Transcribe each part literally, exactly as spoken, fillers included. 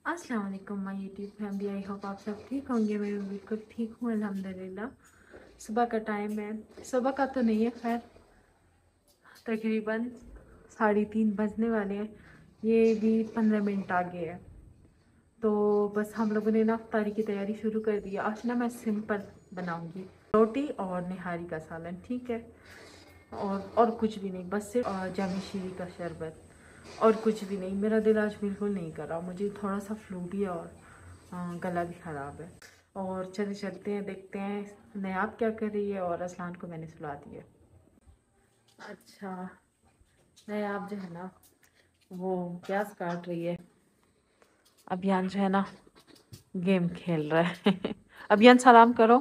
अस्सलाम वालेकुम my YouTube family. I hope आप सब ठीक होंगे। मैं भी बिल्कुल ठीक हूँ अल्हम्दुलिल्लाह। सुबह का टाइम है, सुबह का तो नहीं है खैर, तकरीबन साढ़े तीन बजने वाले हैं। ये भी पंद्रह मिनट आगे है। तो बस हम लोगों ने ना इफ्तारी की तैयारी शुरू कर दी है। आज ना मैं सिंपल बनाऊँगी, रोटी और निहारी का सालन, ठीक है। और और कुछ भी नहीं, बस सिर्फ जामी शीरी का शरबत और कुछ भी नहीं। मेरा दिल आज बिल्कुल नहीं कर रहा, मुझे थोड़ा सा फ्लू भी है और आ, गला भी ख़राब है। और चले चलते हैं, देखते हैं नयाब क्या कर रही है। और असलान को मैंने सुला दिया। अच्छा, नयाब जो है ना वो प्याज काट रही है। अभियान जो है ना गेम खेल रहा है। अभियान सलाम करो।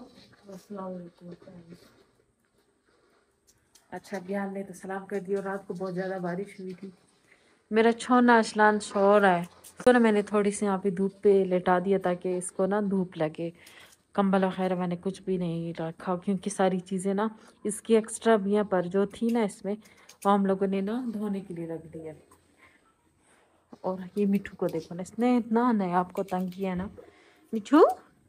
अच्छा, अभियान ने तो सलाम कर दिया। रात को बहुत ज़्यादा बारिश हुई थी। मेरा छोना अशलान सो रहा है, तो ना मैंने थोड़ी सी यहाँ पे धूप पे लेटा दिया ताकि इसको ना धूप लगे। कंबल वगैरह मैंने कुछ भी नहीं रखा क्योंकि सारी चीज़ें ना इसकी एक्स्ट्रा भी पर जो थी ना इसमें, वो हम लोगों ने ना धोने के लिए रख दिया। और ये मिठू को देखो ना, इसने इतना नया आपको तंग किया ना। मिठू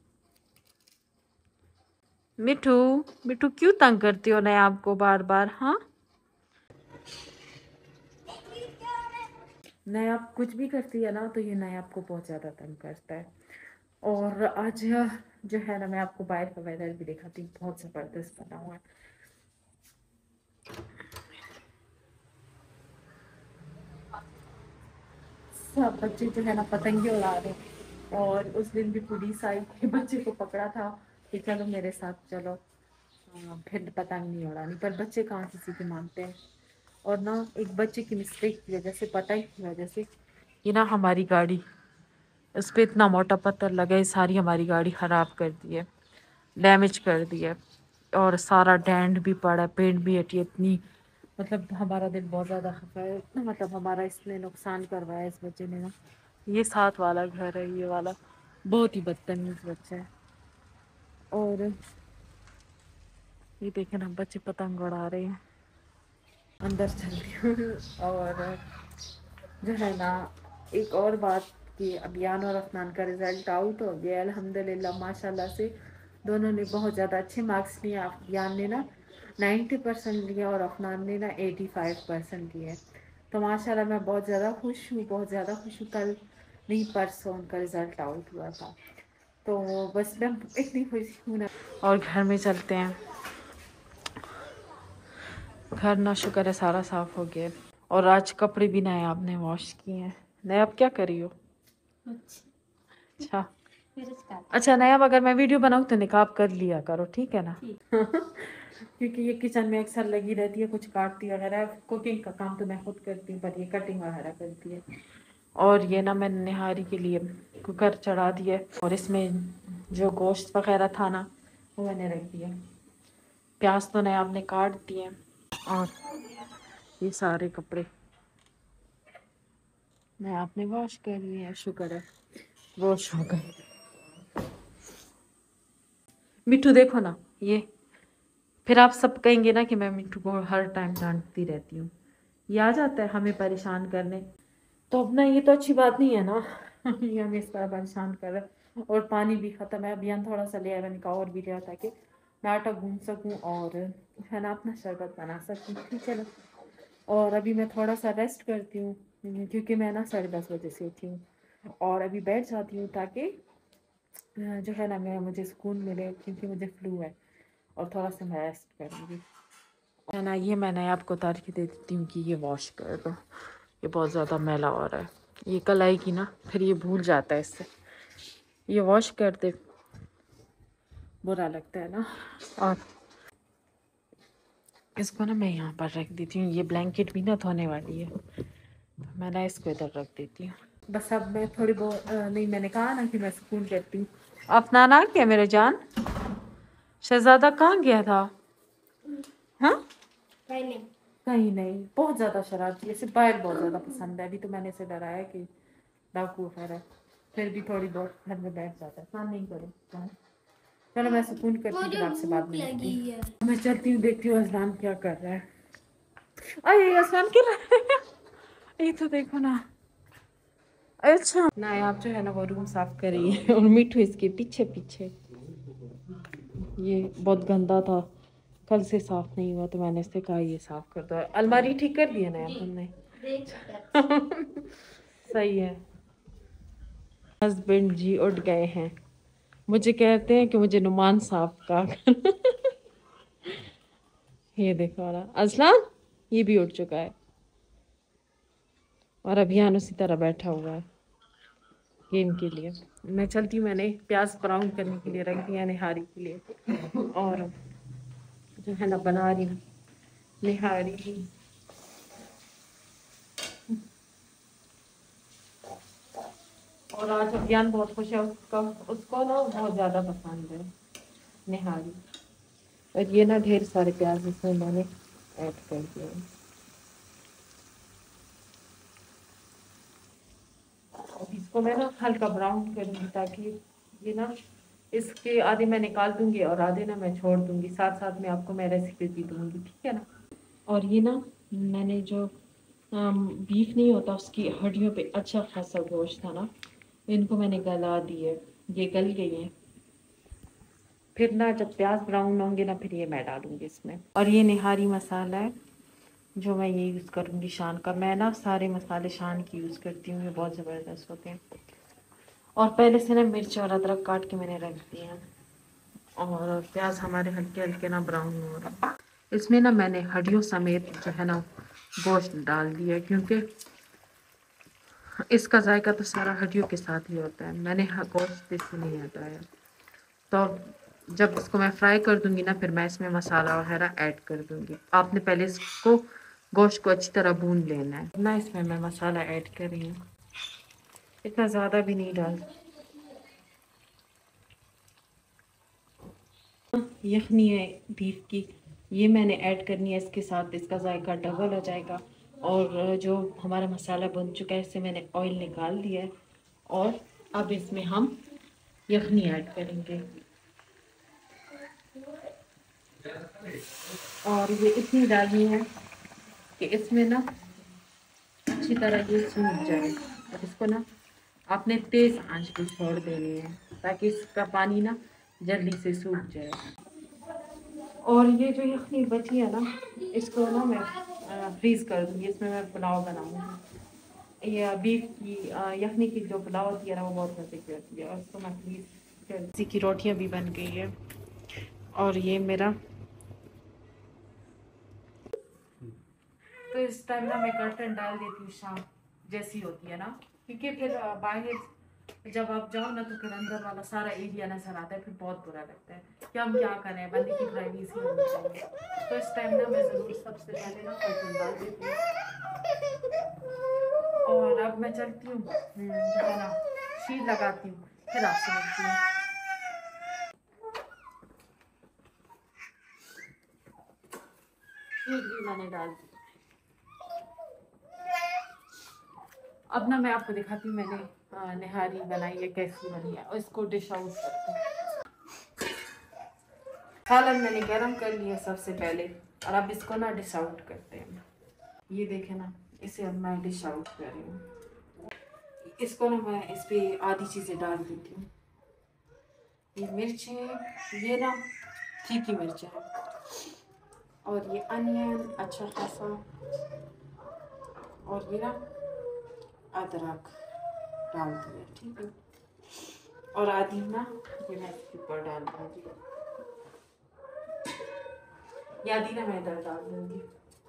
मिठू मिठू क्यों तंग करती हो नया आपको बार बार? हाँ, नया आप कुछ भी करती है ना तो ये नया आपको बहुत ज़्यादा तंग करता है। और आज जो है ना मैं आपको बाहर का वेदर भी दिखाती हूँ, बहुत ज़बरदस्त बना हुआ है। सब बच्चे जो है ना पतंगे उड़ा रहे हैं। और उस दिन भी पुलिस आई थी, बच्चे को पकड़ा था कि चलो मेरे साथ चलो, हाँ, फिर पतंग नहीं उड़ानी। पर बच्चे कहाँ किसी के मानते हैं। और ना एक बच्चे की मिस्टेक की वजह से, पतंग की वजह से, ये ना हमारी गाड़ी, उस पर इतना मोटा पत्थर लगा है, सारी हमारी गाड़ी ख़राब कर दी है, डैमेज कर दी है। और सारा डेंट भी पड़ा है, पेंट भी हटी है। इतनी मतलब हमारा दिल बहुत ज़्यादा खफा है, इतना मतलब हमारा इसने नुकसान करवाया इस बच्चे ने ना। ये साथ वाला घर है, ये वाला बहुत ही बदतमीज बच्चा है। और ये देखें ना बच्चे पतंग उड़ा रहे हैं। अंदर चलती हूँ। और जो है ना एक और बात कि अभियान और अफनान का रिज़ल्ट आउट हो गया अल्हम्दुलिल्लाह, माशाल्लाह से दोनों ने बहुत ज़्यादा अच्छे मार्क्स लिए। अभियान ने ना नाइन्टी परसेंट लिया और अफनान ने ना एटी फाइव परसेंट लिए। तो माशाल्लाह मैं बहुत ज़्यादा खुश हूँ, बहुत ज़्यादा खुश हूँ। कल नहीं परसों उनका रिज़ल्ट आउट हुआ था, तो बस मैं इतनी खुश हूँ ना। और घर में चलते हैं। घर ना शुक्र है सारा साफ़ हो गया। और आज कपड़े भी नए आपने वॉश किए हैं। नए आप क्या करी हो? अच्छा अच्छा, नया अगर मैं वीडियो बनाऊँ तो निकाब कर लिया करो, ठीक है ना? क्योंकि ये किचन में अक्सर लगी रहती है, कुछ काटती वगैरह। कुकिंग का काम तो मैं खुद करती हूँ, पर ये कटिंग वगैरह करती है। और ये ना मैंने निहारी के लिए कुकर चढ़ा दिया और इसमें जो गोश्त वगैरह था ना वो मैंने रख दिया। प्याज तो नया आपने काट दिए। और ये सारे कपड़े मैं आपने वॉश कर लिए हैं, शुक्र है वॉश हो गए। मिट्टू देखो ना, ये फिर आप सब कहेंगे ना कि मैं मिट्टू को हर टाइम डांटती रहती हूँ। ये आ जाता है हमें परेशान करने, तो अब ना ये तो अच्छी बात नहीं है ना। ये हमें इस तरह परेशान कर रहा है। और पानी भी ख़त्म है। अभियान थोड़ा सा ले आया, मैंने कहा और भी लिया ताकि मैं आटा गूंद सकूँ और है ना अपना शरबत बना सकूँ, ठीक है ना। और अभी मैं थोड़ा सा रेस्ट करती हूँ क्योंकि मैं ना साढ़े दस बजे से उठी हूँ। और अभी बैठ जाती हूँ ताकि जो है ना मैं मुझे सुकून मिले, क्योंकि मुझे फ्लू है। और थोड़ा सा मैं रेस्ट करूँगी, है ना। ये मैंने आपको उतार के दे देती हूँ कि ये वॉश कर दो, ये बहुत ज़्यादा मैला हो रहा है। ये कल आएगी ना फिर ये भूल जाता है, इससे ये वॉश कर दे, बुरा लगता है ना। और इसको ना मैं यहाँ पर रख देती हूँ। ये ब्लैंकेट भी ना धोने वाली है, तो मैं ना इसको इधर रख देती हूँ। बस अब मैं थोड़ी बहुत नहीं, मैंने कहा ना कि मैं सुकून करती हूँ। अफनान आ गया मेरे जान? शहजादा कहाँ गया था? हाँ, कहीं नहीं, कहीं नहीं। बहुत ज़्यादा शरारती है, इसे बाहर बहुत ज़्यादा पसंद है। अभी तो मैंने इसे डराया कि डाकू वगैरह, फिर भी थोड़ी बहुत घर में बैठ जाता है। हाँ नहीं करो, चलो मैं सुकून करती हूँ, फिर आपसे बात मिलती है। मैं चलती हूँ, देखती हूँ असलान क्या कर रहा है। अरे असलान गिर रहा है। ये तो देखो ना, अच्छा ना, आप जो है ना वो रूम साफ कर रही है और मिठू इसके पीछे पीछे। ये बहुत गंदा था, कल से साफ नहीं हुआ तो मैंने इससे कहा ये साफ कर दो। अलमारी ठीक कर दी है ना तुमने? सही है। हस्बैंड जी उठ गए हैं, मुझे कहते हैं कि मुझे नुमान साहब का ये देखो ना अजलान, ये भी उठ चुका है और अभियान उसी तरह बैठा हुआ है गेम के लिए। मैं चलती हूँ, मैंने प्याज ब्राउन करने के लिए रख दिया निहारी के लिए, और जो है ना बना रही हूँ निहारी। और आज अभियान बहुत खुश है, उसका उसको ना बहुत ज़्यादा पसंद है निहारी। और ये ना ढेर सारे प्याज इसमें मैंने ऐड कर दिए। अब इसको मैं ना हल्का ब्राउन करूँगी ताकि ये ना इसके आधे मैं निकाल दूंगी और आधे ना मैं छोड़ दूंगी, साथ साथ में आपको मैं रेसिपी भी दूंगी, ठीक है ना। और ये ना मैंने जो बीफ नहीं होता उसकी हड्डियों पे अच्छा खासा गोश्त था ना, इनको मैंने गला दिए, ये गल गई है। फिर ना जब प्याज ब्राउन होंगे ना फिर ये मैं डालूंगी इसमें। और ये निहारी मसाला है जो मैं ये यूज़ करूँगी शान का। मैं ना सारे मसाले शान की यूज़ करती हूँ, ये बहुत ज़बरदस्त होते हैं। और पहले से ना मिर्च और अदरक काट के मैंने रख दिए हैं। और प्याज हमारे हल्के हल्के ना ब्राउन हो रहा है। इसमें ना मैंने हड्डियों समेत जो है ना गोश्त डाल दिया, क्योंकि इसका जायका तो सारा हड्डियों के साथ ही होता है। मैंने गोश्त इसमें नहीं हटाया। तो जब इसको मैं फ्राई कर दूंगी ना फिर मैं इसमें मसाला वगैरह ऐड कर दूंगी। आपने पहले इसको गोश्त को अच्छी तरह भून लेना है ना। इसमें मैं मसाला ऐड कर रही हूँ, इतना ज़्यादा भी नहीं डाल। यखनी है बीफ की, ये मैंने ऐड करनी है इसके साथ, इसका जायका डबल हो जाएगा। और जो हमारा मसाला बन चुका है इससे मैंने ऑयल निकाल दिया है। और अब इसमें हम यखनी ऐड करेंगे और ये इतनी डालनी है कि इसमें ना अच्छी तरह ये सूख जाए। और इसको ना आपने तेज़ आंच पे छोड़ देनी है ताकि इसका पानी ना जल्दी से सूख जाए। और ये जो यखनी बची है ना इसको ना मैं फ्रीज़ कर दूँगी, इसमें मैं पुलाव बनाऊँगी। ये बीफ की यखनी की जो पुलाव होती है ना वो बहुत मज़े की होती है। और इसको मैं फ्रीज़ कर, इसी की रोटियाँ भी बन गई है। और ये मेरा तो इस टाइम ना मैं कर्टन डाल देती हूँ शाम जैसी होती है ना, क्योंकि फिर बाहर जब आप जाओ ना तो फिर अंदर वाला सारा एरिया नजर आता है, फिर बहुत बुरा लगता है कि हम क्या करें, बंदे की प्राइवेसी होनी चाहिए। तो इस टाइम ना मैं ज़रूर सबसे पहले ना कर्टन डाल देती हूँ। और अब मैं चलती हूँ जो है ना शील लगाती हूँ, फिर आपसे मिलती हूँ। शील भी मैंने डाल दी। अब ना मैं आपको दिखाती हूँ मैंने निहारी बनाई है कैसी बनी है, और इसको डिश आउट करते हैं। सालन मैंने गरम कर लिया सबसे पहले, और अब इसको ना डिश आउट करते हैं। ये देखें ना, इसे अब मैं डिश आउट कर रही हूँ। इसको ना मैं इस पर आधी चीज़ें डाल देती हूँ। ये मिर्च है, ये ना तीखी मिर्च है, और ये अनियन अच्छा खासा, और ये ना अदरक डाल दिया, ठीक है। और आधी ना ये मैं इसके ऊपर डाल दूँगी, या आधी ना मैं इधर डाल दूँगी,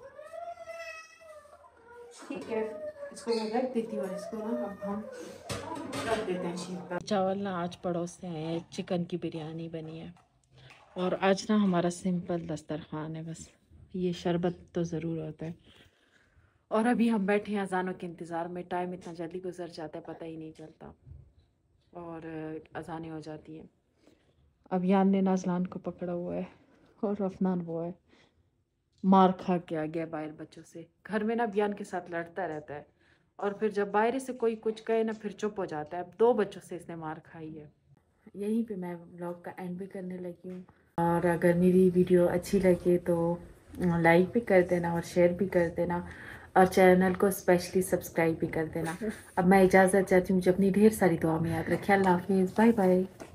ठीक है। इसको मैं रख देती हूँ और इसको ना अब हम रख देते हैं शीट पर। चावल ना आज पड़ोस से आए हैं, चिकन की बिरयानी बनी है। और आज ना हमारा सिंपल दस्तरखान है, बस ये शरबत तो ज़रूर होता है। और अभी हम बैठे हैं अजानों के इंतज़ार में। टाइम इतना जल्दी गुजर जाता है पता ही नहीं चलता, और अजानें हो जाती हैं। अभियान ने नाजलान को पकड़ा हुआ है और अफनान वो है मार खा के आ गया बाहर बच्चों से। घर में ना अभियान के साथ लड़ता रहता है, और फिर जब बाहर से कोई कुछ कहे ना फिर चुप हो जाता है। अब दो बच्चों से इसने मार खाई है। यहीं पे मैं व्लॉग का एंड भी करने लगी हूँ। और अगर मेरी वीडियो अच्छी लगे तो लाइक भी कर देना और शेयर भी कर देना। और चैनल को स्पेशली सब्सक्राइब भी कर देना। अब मैं इजाज़त चाहती हूँ, मुझे अपनी ढेर सारी दुआ में याद रखिए। अल्लाह हाफिज़, बाय बाय।